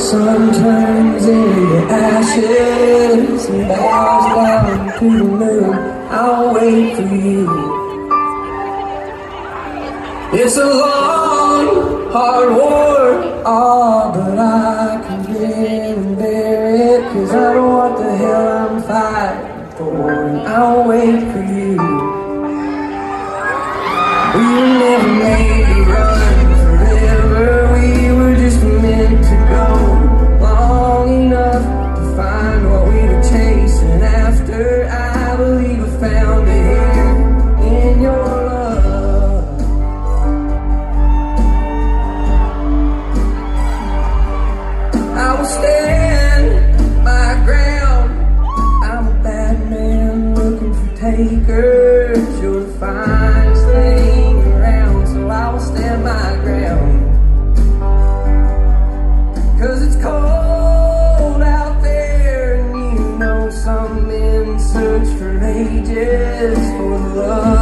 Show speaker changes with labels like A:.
A: sun turns into ashes and bows down to the moon, I'll wait for you. It's a long, hard war, oh, but I can grin and bear it, 'cause I know what the hell I'm fighting for, and I'll wait for you. We were never made to run forever, we were just meant to go long enough to find what we were chasing after. I believe I found it here in your love. I will stand my ground, I'm a bad man looking for takers. You're the finest thing around, so I will stand my ground. 'Cause it's cold out there, and you know some men search for ages for love.